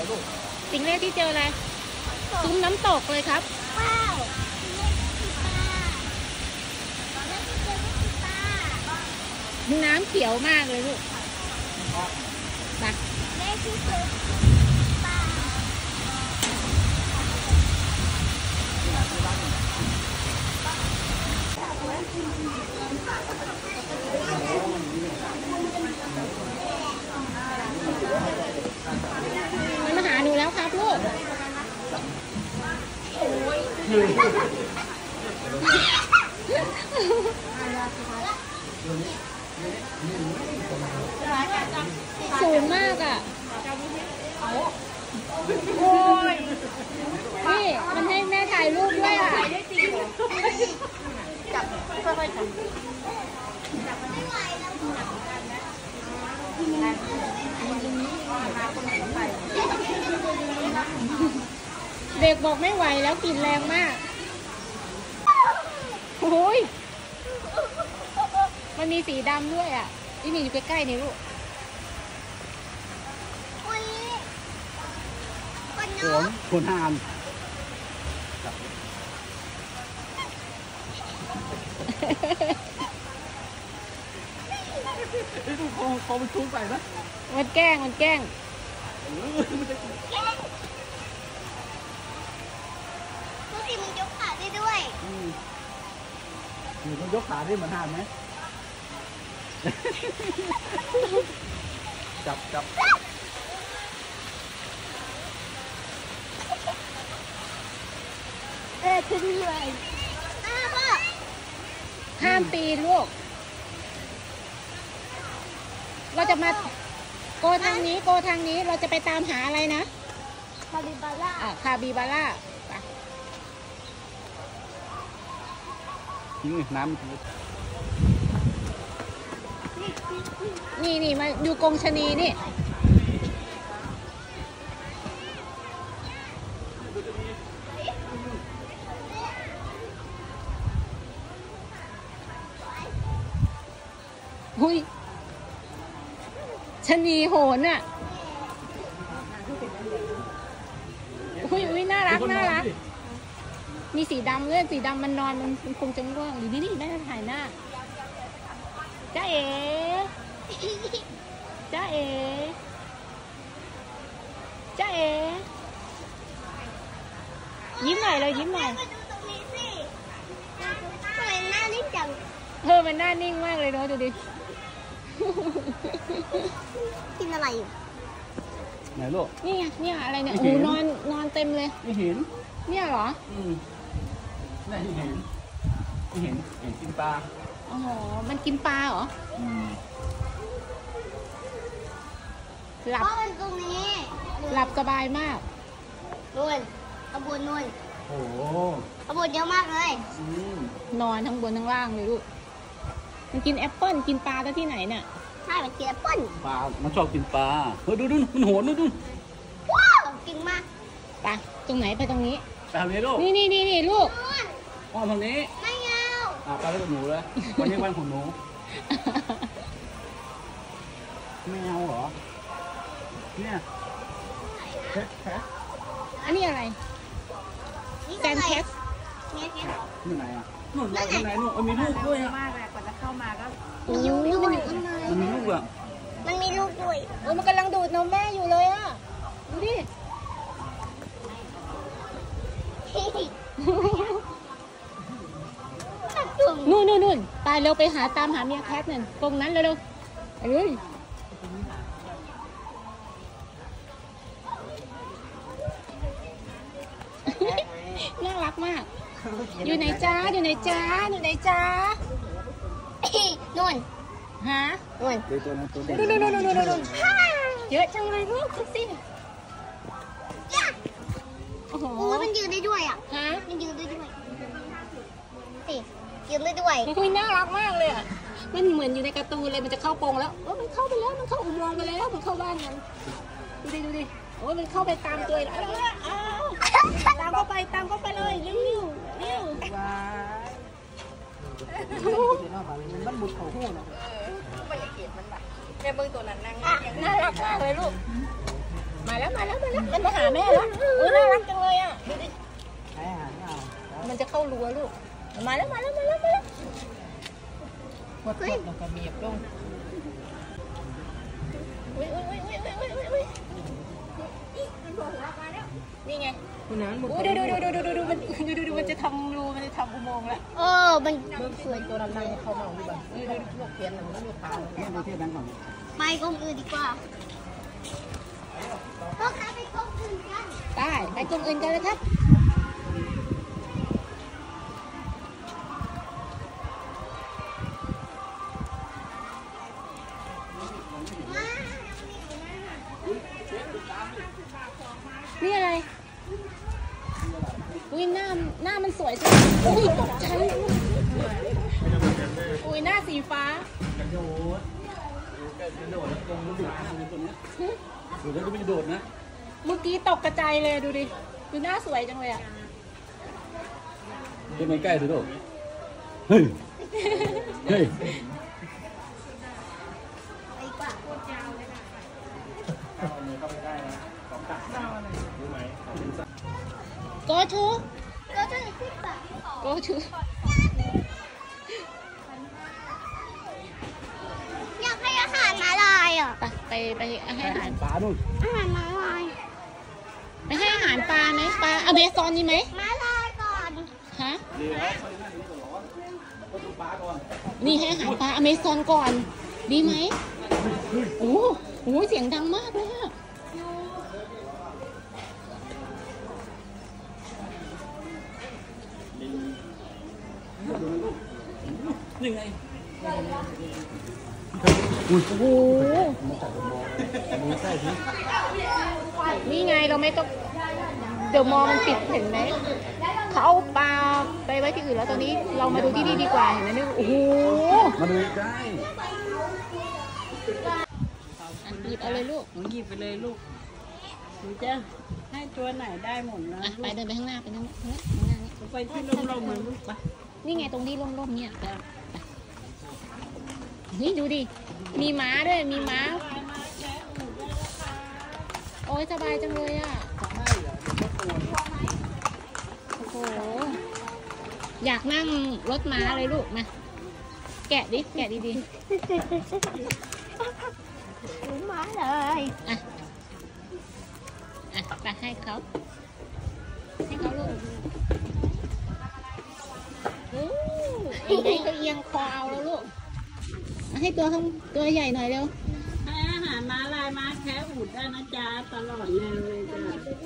ลูกสิ่งแรกที่เจออะไรซุ้มน้ำตกเลยครับว้าวน้ำเขียวมากเลยลูกนะแม่ที่เจอปลามันมาหาหนูแล้วครับลูกสูงมากอ่ะโอ้ยนี่มันให้แม่ถ่ายรูปด้วยอ่ะจับค่อยๆจับเด็กบอกไม่ไหวแล้วกลิ่นแรงมากโอ้ยมันมีสีดำด้วยอ่ะนี่มีอยู่ใกล้ๆนี่ลูกคนหามไอ้ลูกคอมันชูไปนะมันแกล้งทุกทีมันยกขาได้ด้วยมันยกขาได้เหมือนหามไหมจับขึ้นเลยห้ามปีนลูกเราจะมาโกทางนี้เราจะไปตามหาอะไรนะคาบิบาร่าคาบิบาร่าน้ำนี่มาดูกรงชะนีนี่หุยชะนีโหนอ่ะหุยน่ารักมีสีดำด้วยสีดำมันนอนมันคงจะง่วงอยู่นี่แม่ถ่ายหน้าจ้าเอ๋ยิ้มหน่อยเลยยิ้มหน่อยมาดูตรงนี้สิทำไมหน้านิ่งจังมันหน้านิ่งมากเลยเนาะดูดิกินอะไรอยู่ไหนลูกเนี่ยอะไรเนี่ยโอ้นอนเต็มเลยไม่เห็นเนี่ยเหรอไม่เห็นกินปลาอ๋อมันกินปลาเหรอหลับตรงนี้หลับสบายมากนู่นขบวนนู่นโอ้ขบวนเยอะมากเลยนอนทั้งบนทั้งล่างเลยลูกมันกินแอปเปิ้ลกินปลาที่ไหนเนี่ยใช่มันกินแอปเปิ้ลปลามันชอบกินปลาดูมันโหนดูว้าวกินมากไปตรงไหนไปตรงนี้ไปทางนี้ลูกนี่ลูกอ้อทางนี้ไม่เอาไปแล้วกับหนูเลยวันนี้วันของหนูไม่เอาเหรอเนี่ยอันนี้อะไรแซนแคสนี่ไหนอ่ะนู่นไหนนู่นมีลูกด้วยอ่ะมากเลยกว่าจะเข้ามาก็มันอยู่ข้างในมันมีลูกอ่ะมันมีลูกด้วยมันกำลังดูดนมแม่อยู่เลยอ่ะดูดินู่นไปเร็วไปตามหาเมียแคทนั่นตรงนั้นเร็วน่ารักมากอยู่ไหนจ้านู่นนู่นฮะนู่นเยอะจังเลยลูกสิโอ้โหมันยืนได้ด้วยอ่ะฮะมันยืนได้ด้วยสิยืนได้ด้วยคุยน่ารักมากเลยอ่ะมันเหมือนอยู่ในการ์ตูนเลยมันจะเข้าโปงแล้วมันเข้าไปแล้วมันเข้าอุโมงค์ไปแล้วมันเข้าบ้านมันดูดิโอ้ยมันเข้าไปตามตัวแล้วตามเข้าไปเลยเร็วมันบุดเขาหู้นะไม่อยากเกลียดมันแบบแม่เบิ้งตัวนั้นนั่งน่ารักมากเลยลูกมาแล้วมันมาหาแม่แล้วน่ารักจังเลยอ่ะดูดิมันจะเข้ารั้วลูกมาแล้วหดแล้วก็เบียบลงนี่ไงคุณน้ำดูมันจะทำรูมันจะทำอุโมงค์แล้วมันสวยตัวนั้นๆเขามองดูบ้างดูพวกเพี้ยนมันไม่มีขาไปกองอื่นดีกว่าพ่อค้าไปกองอื่นกันไปกองอื่นกันเลยครับนี่อะไรอุ้ยหน้ามันสวยจังอุ้ยตกใจอุ้ยหน้าสีฟ้ากระโดดแล้วตรงดูดน้ำเลยตัวนี้ดูแล้วก็ไม่กระโดดนะเมื่อกี้ตกกระจายเลยดูดิดูหน้าสวยจังเลยอ่ะไปไม่ใกล้สิลูกเฮ้ยไปกว่าโคตรยาวเลยนะ go to อยากให้อาหารม้าลายอ่ะไปให้อาหารปลาดูอาหารม้าลายไปให้อาหารปลาไหมปลาอเมซอนนี่ไหมม้าลายก่อนฮะนี่ให้อาหารปลาอเมซอนก่อนดีไหมโอ้โหเสียงดังมากเลยอะยังไงโอ้โหนี่ไงเราไม่ต้องเดี๋ยวมอมันปิดเห็นไหมเขาเอาปลาไปไว้ที่อื่นแล้วตอนนี้เรามาดูที่นี่ดีกว่าเห็นไหมเนี่ยโอ้โหมาดูใกล้หยิบเอาเลยลูกหยิบไปเลยลูกหนูจะให้ตัวไหนได้หมดนะไปเดินไปข้างหน้าไปข้างหน้าไปที่ร่มๆเหมือนลูกปะนี่ไงตรงที่ร่มๆเนี่ยนี่ดูดิมีม้าด้วยมีม้าโอ้ยสบายจังเลยอ่ะโอ้โหอยากนั่งรถม้าเลยลูกมาแกะดิแกะดีๆม้าเลยไปให้เขาลูกเองก็เอียงคอเอาแล้วลูกให้ตัวใหญ่หน่อยเร็วให้อาหารม้าลายม้าแค่อุดได้นะจ๊ะตลอดเลยจ้ะ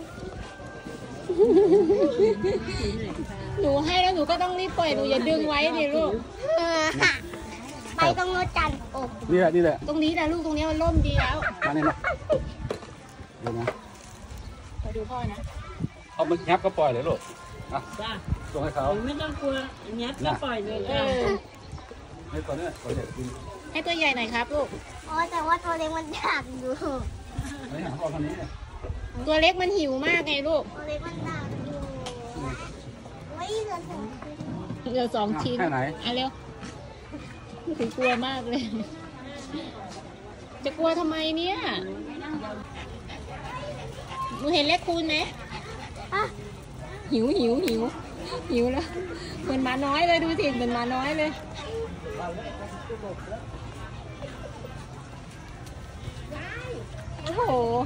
หนูให้แล้วหนูก็ต้องรีบปล่อยหนูอย่าดึงไว้ดิลูกไปตรงโน้นกันโอ้นี่แหละตรงนี้แหละลูกตรงนี้มันร่มดีแล้วมาเนี่ยนะเดี๋ยวนะไปดูพ่อนะเอามันงับก็ปล่อยเลยลูกจ้ะส่งให้เขาไม่ต้องกลัวงับก็ปล่อยเลยให้ตัวนี้ตัวใหญ่กินให้ตัวใหญ่หน่อยครับลูกแต่ว่าตัวเล็กมันอยากอยู่ไม่หาพ่อคนนี้ตัวเล็กมันหิวมากไงลูกตัวเล็กมันอยากอยู่ไม่เหลือ2 ชิ้นไหนเร็วถึงกลัวมากเลยจะกลัวทำไมเนี่ยหนูเห็นเลขคูณไหมหิวแล้วเหมือนหมาน้อยเลยดูสิเหมือนหมาน้อยเลยโอ้โห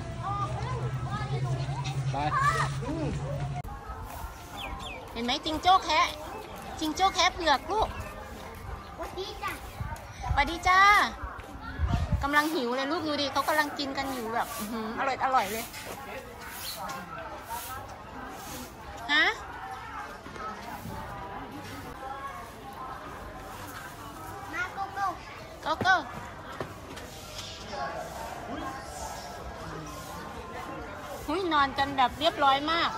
เห็นไหมจิงโจ้แคะเผือกลูกสวัสดีจ้ะสวัสดีจ้ากำลังหิวเลยลูกดูดิเขากำลังกินกันอยู่แบบอร่อยเลยฮะมาโกโก้หุ้ยนอนกันแบบเรียบร้อยมาก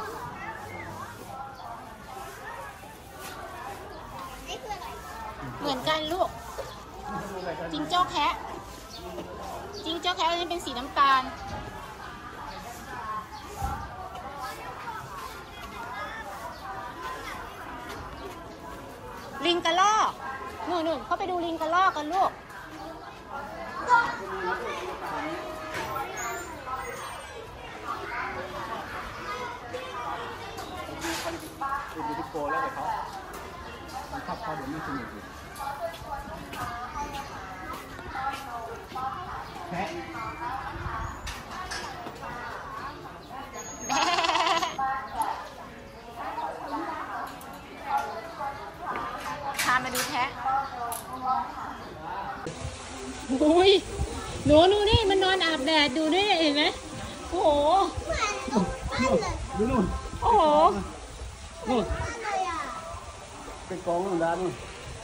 เหมือนกันลูกจิงโจ้แคะอันนี้เป็นสีน้ำตาลลิงกระรอกนู่นเข้าไปดูลิงกระรอกกันลูกดูดิโกแล้วแต่เขาบังคับเขาเดี๋ยวไม่สนุกแพะพามาดูแพะโอ้ยหนูดูนี่มันนอนอาบแดดดูนี่เห็นไหมโอ้โหดูนู่นโอ้โหนู่นเป็นกองนู่นด้านนู่น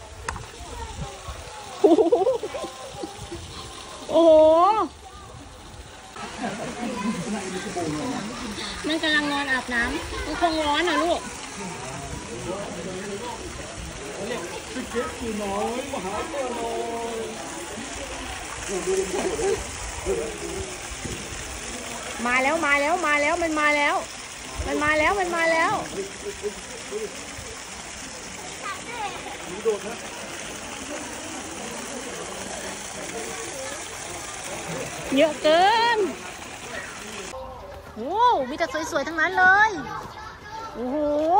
โอ้โหมันกำลังนอนอาบน้ำมันคงร้อนอ่ะลูกมาแล้วมาแล้วมาแล้วมันมาแล้วมันมาแล้วมันมาแล้วเยอะเกินโอ้มีแต่สวยๆทั้งนั้นเลยโอ้โห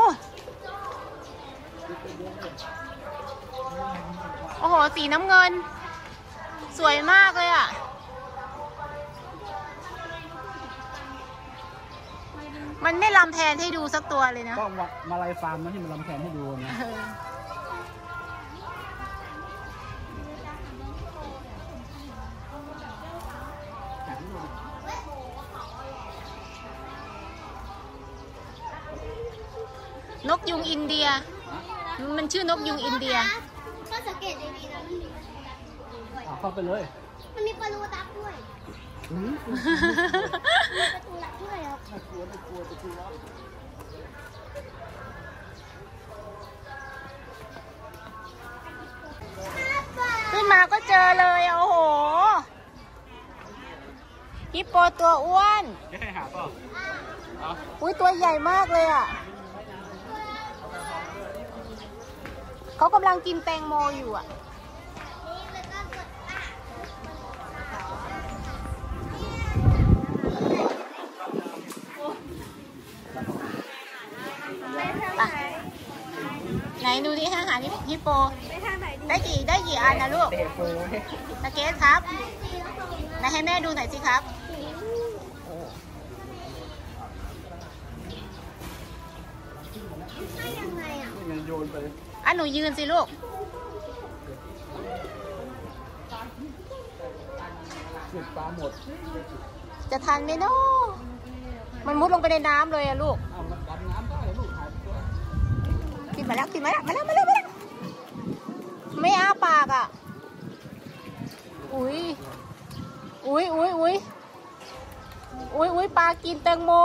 โอ้โหสีน้ำเงินสวยมากเลยอ่ะมันไม่ลำแทนให้ดูสักตัวเลยนะก็มาลายฟาร์มนะที่มันลำแทนให้ดูนะนกยุงอินเดียมันชื่อนกยุงอินเดียก็สังเกตดีๆนะมันมีปลารูตักด้วยเข้าไปเลยมันมีปลารูตักด้วยมีประตูหลักด้วยครับน่ากลัวน่ากลัวจะกลัวขึ้นมาก็เจอเลยโอ้โหฮิปโปตัวอ้วนจะให้หาเปล่าอุ้ยตัวใหญ่มากเลยอ่ะเขากำลังกินแตงโมอยู่อ่ะไหนดูดิอาหารฮิปโปได้กี่อันนะลูกตะเกสครับไหนให้แม่ดูหน่อยสิครับให้ยังไงอ่ะยังโยนไปอ่ะหนูยืนสิลูกเก็บปลาหมดจะทันไหมเนาะมันมุดลงไปในน้ำเลยอะลูกเอามันดำน้ำได้ลูกหายตัวกินมาแล้วไม่อ้าปากอ่ะอุ้ยปลากินแตงโม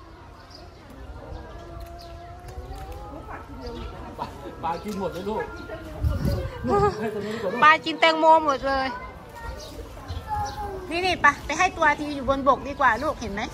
ปลากินหมดเลยลูกให้ตัวนี้ดีกว่าลูกปลากินแตงโมหมดเลยนี่ไปให้ตัวที่อยู่บนบกดีกว่าลูกเห็นไหม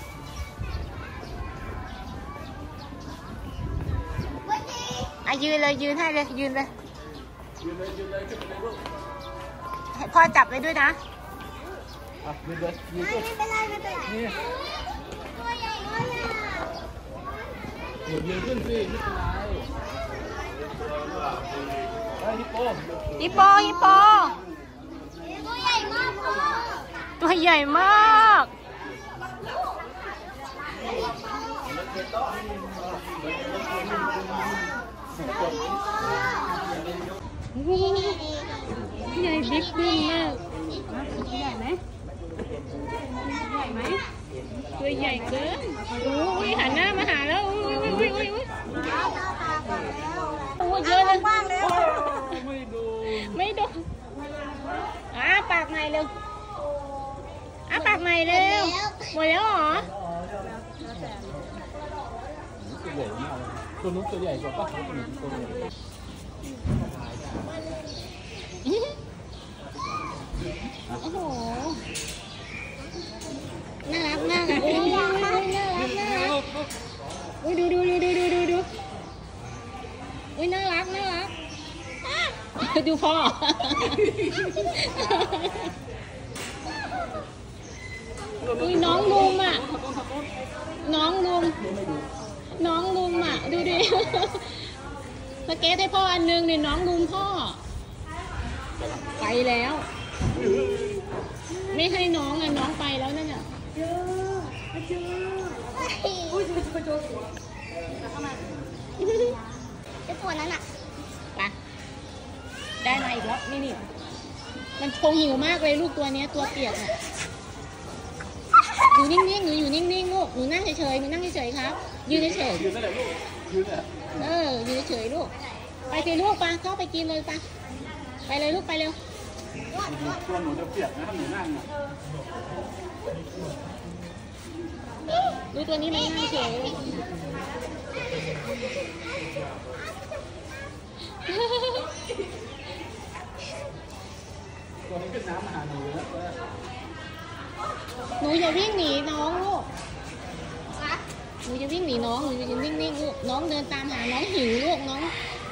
อ่ะยืนเลยยืนให้เลยยืนเลยยืนเลยขึ้นไปเลยลูกให้พ่อจับไว้ด้วยนะอ่ะยืนเลยยืนขึ้นไม่เป็นไรไม่เป็นไรนี่ตัวใหญ่ด้วยอ่ะยืนขึ้นสิไม่เป็นไรไอ้ฮิปโปฮิปโปตัวใหญ่มากพ่อตัวใหญ่มาก ใหญ่บิ๊กบึ้งมากใหญ่ไหมตัวใหญ่เกินอุ้ยหันหน้ามาหาแล้วอุ้ยเยอะเลยไม่ดูอ้าปากใหม่เร็วอ้าปากใหม่เร็วหมดแล้วเหรอตัวใหญ่มากตัวนู้นตัวใหญ่กว่าป้าเขาตัวนี้ตัวใหญ่โอ้โหน่ารักมากอ่ะอุ้ยน่ารักอุ้ยดูอุ้ยน่ารักดูพ่ออุ้ยน้องลุมอ่ะดูดิสเก็ตให้พ่ออันนึงเนี่ยน้องลุมพ่อไปแล้ว ไม่ให้น้องอ่ะน้องไปแล้วนั่นน่ะไอ้ตัวนั้นอ่ะไปได้มาอีกแล้วนี่มันคงหิวมากเลยลูกตัวเนี้ยตัวเปียกอ่ะอยู่นิ่งๆหนูอยู่นิ่งๆลูกหนูนั่งเฉยๆหนูนั่งเฉยๆครับยืนเฉยยืนนั่นแหละลูกยืนแหละๆยืนเฉยๆลูกไปสิลูกไปเข้าไปกินเลยไปเลยลูกไปเร็วตัวหนูจะเปียกนะถ้าหนูนั่งอ่ะดูตัวนี้มันนั่งเฉยตัวนี้ขึ้นน้ำมาหาหนูแล้วหนูอย่าวิ่งหนีน้องลูกหนูจะวิ่งหนีน้องหนูจะยืนนิ่งๆลูกน้องเดินตามหาน้องหิวลูกน้อง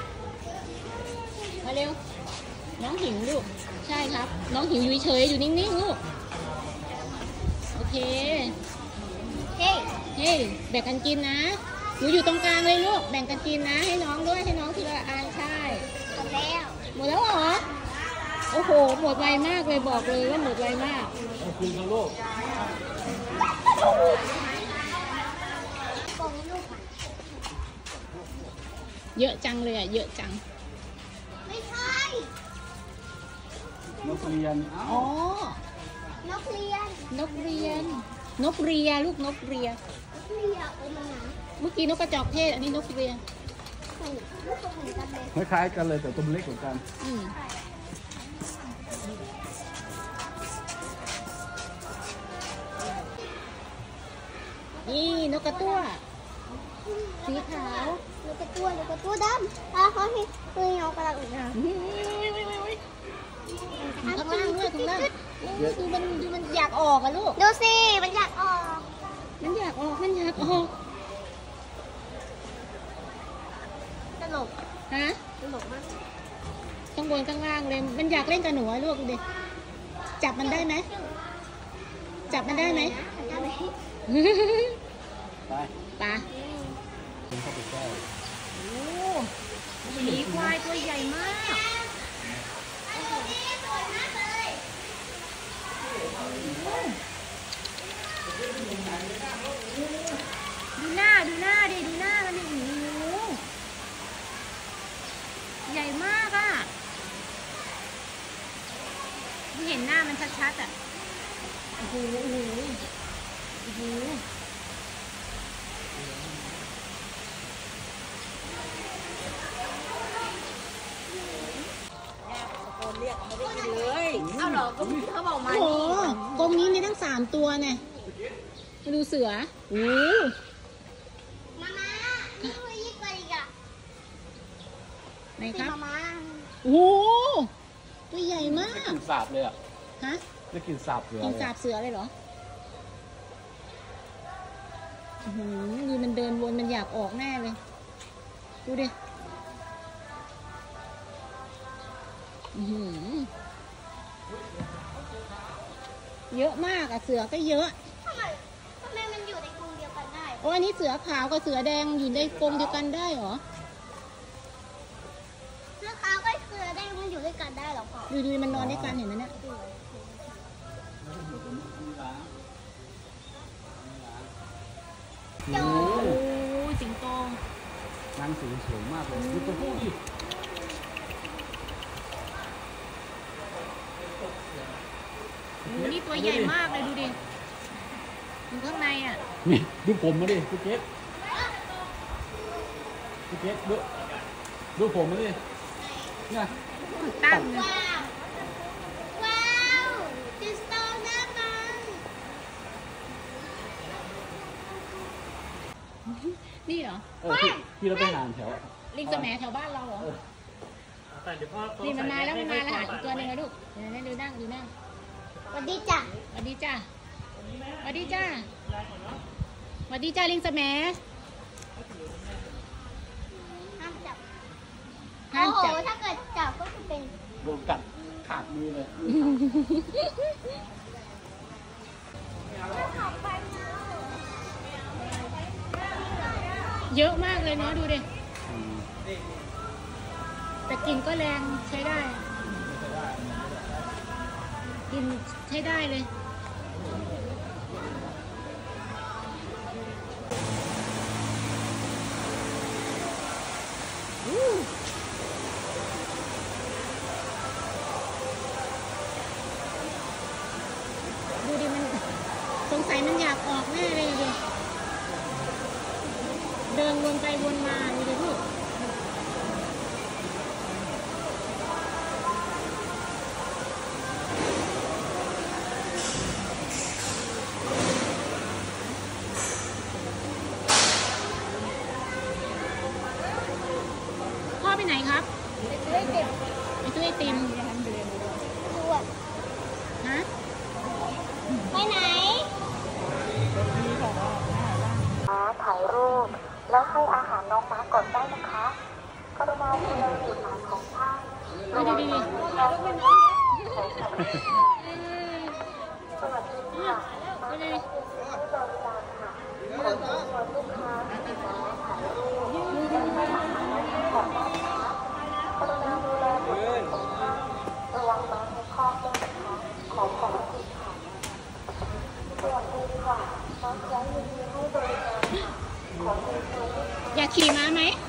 มาเร็วน้องหิวลูกใช่ครับน้องหิวอยู่เฉยอยู่นิ่งๆลูกโอเคเฮ้ยแบ่งกันกินนะหนูอยู่ตรงกลางเลยลูกแบ่งกันกินนะให้น้องด้วยให้น้องทีละอันใช่หมดแล้วเหรอโอ้โหหมดไวมากเลยบอกเลยว่าหมดไวมากเอาคืนกับลูกเยอะจังเลยอ่ะเยอะจังไม่ใช่นกเรียนเอ้าอ๋อนกเรียนนกเรียนนกเรียลูกนกเรียนกเรียโอ้มันหนาเมื่อกี้นกกระจอกเทศอันนี้นกเรียลูกตัวเหมือนกันเลยคล้ายๆกันเลยแต่ตัวมันเล็กกว่ากันอืมนี่นกกระตั้วสีขาวลูกกระตัวดำเขาให้ตัวเงากำลังอุ่นข้างล่างด้วยข้างล่างดูมันอยากออกอะลูกดูสิมันอยากออกมันอยากออกมันอยากออกตลกฮะตลกมากข้างบนข้างล่างเลยมันอยากเล่นกับหนูอะลูกดูดิจับมันได้ไหมจับมันได้ไหมได้ไหมไปปะเข้าไปใกล้โอ้หมีควายตัวใหญ่มาก ดูหน้าดิดูหน้ามันดิโอ้โหใหญ่มากอ่ะเห็นหน้ามันชัดๆอ่ะโอ้โหโอ้โหโอ้โหเอาเหรอก็เขาบอกมาโอ้โหกรงนี้มีตั้ง3 ตัวเนี่ยมาดูเสือโอ้มาม่านี่ตัวยิ่งกว่าอีกอ่ะไหนครับมาม่าโอ้โหตัวใหญ่มากกินสาบเลยอ่ะฮะได้กินสาบเสือกินเลยสาบเสือเลยเหรออื้อหือดูมันเดินวนมันอยากออกแน่เลยดูดิอื้อหือเยอะมากอะเสือก็เยอะทำไมมันอยู่ในกรงเดียวกันได้โอ้อันนี้เสือขาวกับเสือแดงอยู่ในกรงเดียวกันได้เหรอเสือขาวกับเสือแดงมันอยู่ด้วยกันได้หรอพ่อดูมันนอนด้วยกันเห็นไหมเนี่ยโอ้สิงโตนั่งสูงมากเลยดูตัวผู้ดิโอ้นี่ตัวใหญ่มากเลยดูดิอยู่ข้างในอ่ะนี่ดูผมมาดิพี่เกดดูผมมาดิเนี่ยตั้งเลยว้าวว้าวดิสโตหน้ามันนี่เหรอที่เราไปหานแถวลิงสแหมแถวบ้านเราเหรอนี่มันมาแล้วหาอีกตัวหนึงแล้วลูกเดี๋ยวนะดูนั่งสวัสดีจ้ะสวัสดีจ้าสวัสดีจ้าสวัสดีจ้าลิงสแหมห้ามจับห้ามโอ้โหจับถ้าเกิดจับก็จะเป็นโดนกัดขาดมือเลยเยอะมากเลยเนาะดูดิแต่กลิ่นก็แรงใช้ได้กลิ่นใช้ได้เลยดูดิมันสงสัยมันอยากออกแน่เลยดิเดินวนไปวนมาดูดิลูกพ่อไปไหนครับไปซื้อไอติมตรวจฮะไปไหนถ่ายรูปแล้วให้อาหารน้องม้าก่อนได้นะคะกรุณาดูแลบุตรหลานของท่านดูดิดิสวัสดีค่ะดูดิที่บริการค่ะขอเชิญชวนลูกค้าที่มาถ่ายรูปและให้อาหารน้องม้าก่อนได้นะคะกรุณาดูแลบุตรหลานของท่านระวังม้าในคอกด้วยนะคะขอขอบคุณค่ะสวัสดีค่ะน้องแคร์ยินดีให้บริการขอเชิญชวนลูกค้าอยากขี่ม้าไหมข